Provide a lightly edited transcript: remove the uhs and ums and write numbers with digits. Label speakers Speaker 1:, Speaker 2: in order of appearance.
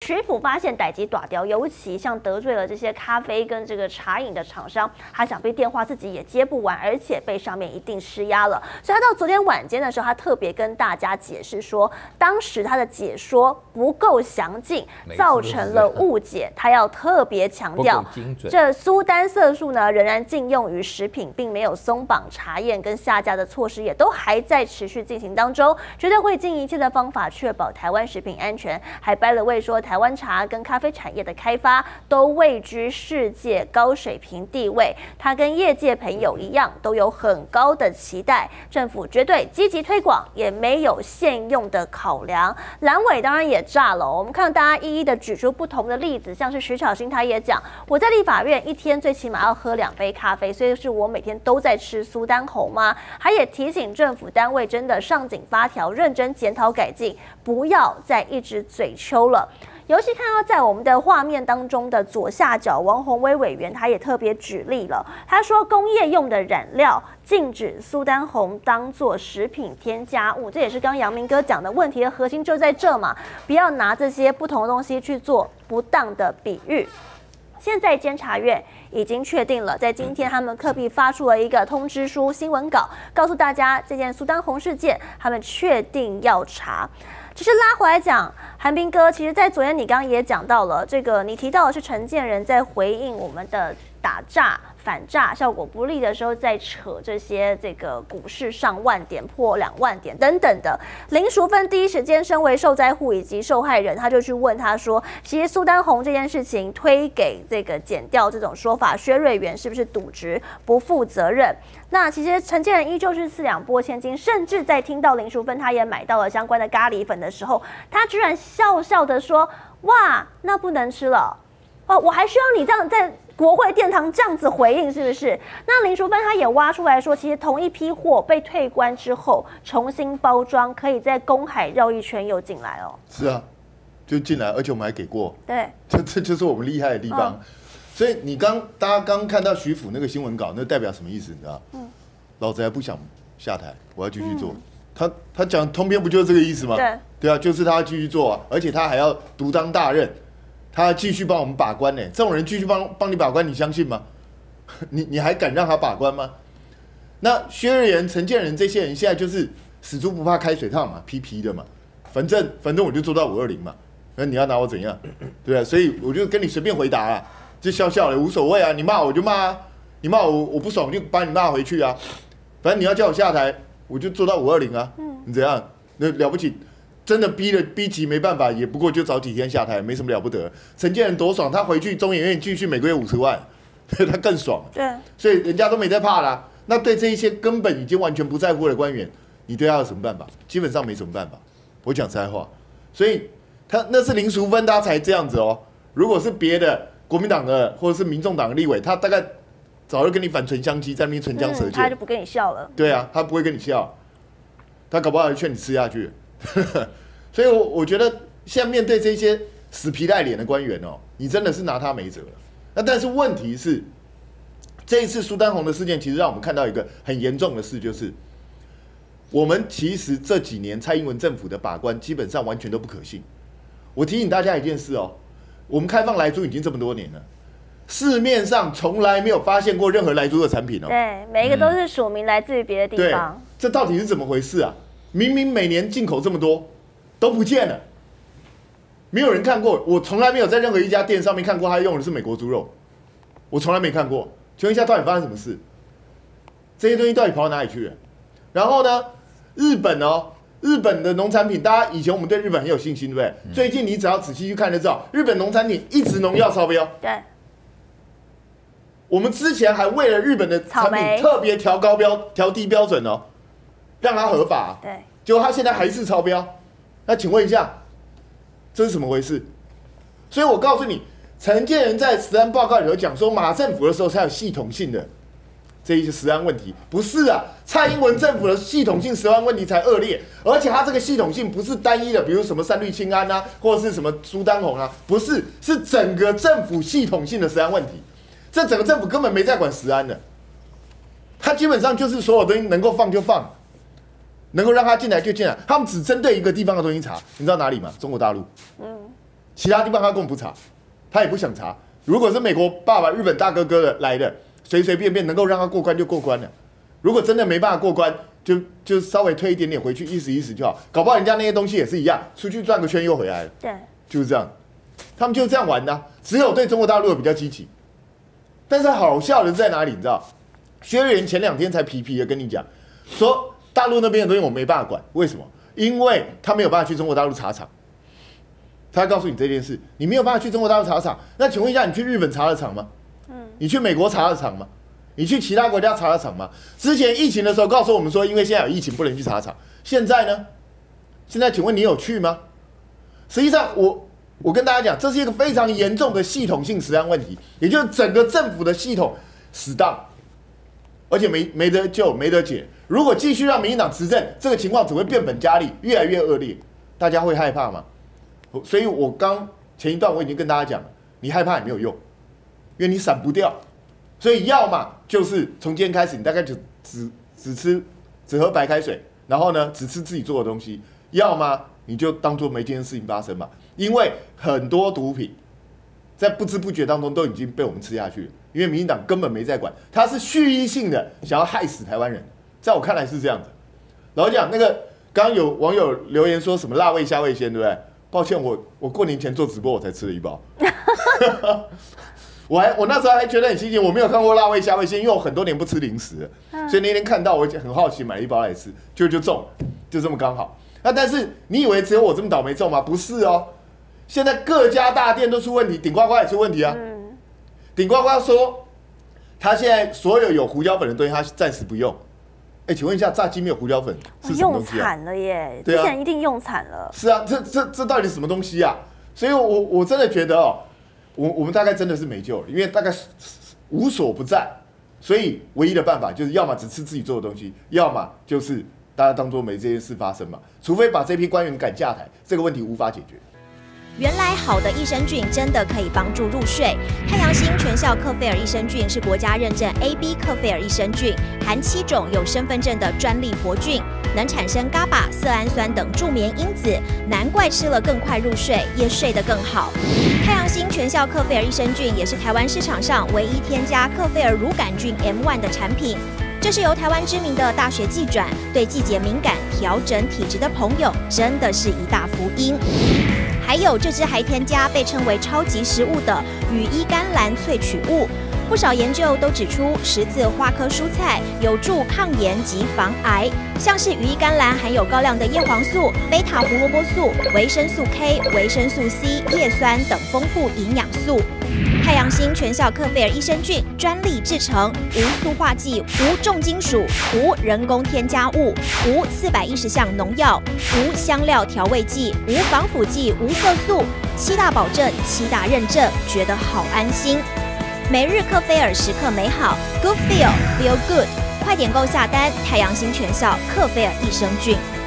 Speaker 1: 徐府发现逮鸡打雕，尤其像得罪了这些咖啡跟这个茶饮的厂商，他想必电话自己也接不完，而且被上面一定施压了。所以他到昨天晚间的时候，他特别跟大家解释说，当时他的解说不够详尽，造成了误解。他要特别强调，这苏丹色素呢仍然禁用于食品，并没有松绑查验跟下架的措施，也都还在持续进行当中，绝对会尽一切的方法确保台湾食品安全。还掰了位说，台湾茶跟咖啡产业的开发都位居世界高水平地位，他跟业界朋友一样，都有很高的期待，政府绝对积极推广，也没有限用的考量。蓝委当然也炸了，我们看到大家一一的举出不同的例子，像是徐巧芯他也讲，我在立法院一天最起码要喝2杯咖啡，所以是我每天都在吃苏丹红吗？他也提醒政府单位真的上紧发条，认真检讨改进，不要再一直嘴秋了。尤其看到在我们的画面当中的左下角，王宏威委员他也特别举例了，他说工业用的染料禁止苏丹红当做食品添加物，这也是刚阳明哥讲的问题的核心就在这嘛，不要拿这些不同的东西去做不当的比喻。现在监察院已经确定了，在今天他们特别发出了一个通知书新闻稿，告诉大家这件苏丹红事件，他们确定要查。只是拉回来讲，韩冰哥，其实在昨天你刚刚也讲到了，这个你提到的是陈建仁在回应我们的打诈反诈效果不利的时候，在扯这些这个股市上万点破2万点等等的。林淑芬第一时间身为受灾户以及受害人，他就去问他说，其实苏丹红这件事情推给这个检调这种说法，薛瑞元是不是渎职不负责任？那其实陈建仁依旧是4两拨千斤，甚至在听到林淑芬他也买到了相关的咖喱粉的时候，他居然笑笑的说：“哇，那不能吃了哦，我还需要你这样在国会殿堂这样子回应，是不是？”那林淑芬他也挖出来说，其实同一批货被退关之后重新包装，可以在公海绕一圈又进来哦。
Speaker 2: 是啊，就进来，而且我们还给过。
Speaker 1: 对，
Speaker 2: 这就是我们厉害的地方。所以大家刚看到徐府那个新闻稿，那代表什么意思？你知道？老子还不想下台，我要继续做。他讲通篇不就是这个意思吗？对啊，就是他要继续做啊，而且他还要独当大任，他要继续帮我们把关呢。这种人继续帮你把关，你相信吗？你还敢让他把关吗？那薛瑞元、陈建仁这些人现在就是死猪不怕开水烫嘛，皮的嘛，反正我就做到520嘛，那你要拿我怎样？对啊，所以我就跟你随便回答啦，就笑笑的无所谓啊，你骂我就骂啊，你骂我不爽我就把你骂回去啊，反正你要叫我下台，我就做到520啊，你怎样？那了不起？真的逼急没办法，也不过就早几天下台，没什么了不得。陈建仁多爽，他回去中研院继续每个月50万，他更爽。
Speaker 1: 对，
Speaker 2: 所以人家都没在怕啦。那对这一些根本已经完全不在乎的官员，你对他有什么办法？基本上没什么办法。我讲实在话，所以他那是林淑芬他才这样子哦。如果是别的国民党的或者是民众党的立委，他大概早就跟你反唇相讥，在那边唇枪舌剑，
Speaker 1: 他就不跟你笑了。
Speaker 2: 对啊，他不会跟你笑，他搞不好还劝你吃下去。所以我觉得现在面对这些死皮赖脸的官员哦，你真的是拿他没辙了。那但是问题是，这一次苏丹红的事件，其实让我们看到一个很严重的事，就是我们其实这几年蔡英文政府的把关基本上完全都不可信。我提醒大家一件事哦，我们开放莱猪已经这么多年了，市面上从来没有发现过任何莱猪的产品哦。
Speaker 1: 对，每一个都是署名来自于别的地方。
Speaker 2: 这到底是怎么回事啊？明明每年进口这么多，都不见了，没有人看过。我从来没有在任何一家店上面看过他用的是美国猪肉，我从来没看过。请问一下，到底发生什么事？这些东西到底跑到哪里去了？然后呢，日本的农产品，大家以前我们对日本很有信心，对不对？最近你只要仔细去看就知道，日本农产品一直农药超标。
Speaker 1: 对。
Speaker 2: 我们之前还为了日本的产品特别调低标准哦，让它合法。
Speaker 1: 对。
Speaker 2: 结果它现在还是超标，那请问一下，这是怎么回事？所以我告诉你，陈建仁在食安报告里头讲说，马政府的时候才有系统性的这一些食安问题，不是啊？蔡英文政府的系统性食安问题才恶劣，而且它这个系统性不是单一的，比如什么三氯氰胺啊，或者是什么苏丹红啊，不是，是整个政府系统性的食安问题。这整个政府根本没在管食安的，他基本上就是所有东西能够放就放，能够让他进来就进来，他们只针对一个地方的东西查，你知道哪里吗？中国大陆。 其他地方他根本不查，他也不想查。如果是美国爸爸、日本大哥哥的来的，随随便便能够让他过关就过关了。如果真的没办法过关，就稍微推一点点回去，意思意思就好。搞不好人家那些东西也是一样，出去转个圈又回来了。
Speaker 1: 对，
Speaker 2: 就是这样，他们就是这样玩的只有对中国大陆的比较积极。但是好笑的是在哪里？你知道，薛瑞元前2天才皮皮的跟你讲，说大陆那边的东西我没办法管，为什么？因为他没有办法去中国大陆查厂。他告诉你这件事，你没有办法去中国大陆查厂，那请问一下，你去日本查了厂吗？你去美国查了厂吗？你去其他国家查了厂吗？之前疫情的时候告诉我们说，因为现在有疫情不能去查厂。现在呢？现在请问你有去吗？实际上，我跟大家讲，这是一个非常严重的系统性食安问题，也就是整个政府的系统死当，而且没得救，没得解。如果继续让民进党执政，这个情况只会变本加厉，越来越恶劣。大家会害怕吗？所以我前一段我已经跟大家讲了，你害怕也没有用，因为你闪不掉。所以要么就是从今天开始，你大概只喝白开水，然后呢只吃自己做的东西；要么你就当做没这件事情发生嘛。因为很多毒品在不知不觉当中都已经被我们吃下去了，因为民进党根本没在管，他是蓄意性的想要害死台湾人，在我看来是这样子。老实讲，那个刚刚有网友留言说什么辣味虾味鲜，对不对？抱歉，我过年前做直播我才吃了1包。我那时候还觉得很新鲜，我没有看过辣味虾味鲜，因为我很多年不吃零食了，所以那天看到我很好奇，买了1包来吃，就中了，就这么刚好。那但是你以为只有我这么倒霉中吗？不是哦，现在各家大店都出问题，顶呱呱也出问题啊。顶呱呱说，他现在所有胡椒粉的东西，他暂时不用。请问一下，炸鸡没有胡椒粉是什么东西
Speaker 1: 用惨了耶！
Speaker 2: 对啊，
Speaker 1: 之前一定用惨了。
Speaker 2: 是啊，这到底什么东西啊？所以我真的觉得我们大概真的是没救了，因为大概无所不在，所以唯一的办法就是要么只吃自己做的东西，要么就是大家当作没这件事发生嘛。除非把这批官员赶下台，这个问题无法解决。
Speaker 3: 原来好的益生菌真的可以帮助入睡。太阳星全效克菲尔益生菌是国家认证 AB 克菲尔益生菌，含7种有身份证的专利活菌，能产生伽巴、色氨酸等助眠因子，难怪吃了更快入睡，也睡得更好。太阳星全效克菲尔益生菌也是台湾市场上唯一添加克菲尔乳杆菌 M1 的产品。这是由台湾知名的大学季转，对季节敏感、调整体质的朋友真的是一大福音。还有这支还添加被称为超级食物的羽衣甘蓝萃取物，不少研究都指出十字花科蔬菜有助抗炎及防癌，像是羽衣甘蓝含有高量的叶黄素、贝塔胡萝卜素、维生素 K、维生素 C、叶酸等丰富营养素。太阳星全效克菲尔益生菌专利制成，无塑化剂、无重金属、无人工添加物、无410项农药、无香料调味剂、无防腐剂、无色素，7大保证、7大认证，觉得好安心。每日克菲尔时刻美好 ，Good Feel Feel Good， 快点购下单！太阳星全效克菲尔益生菌。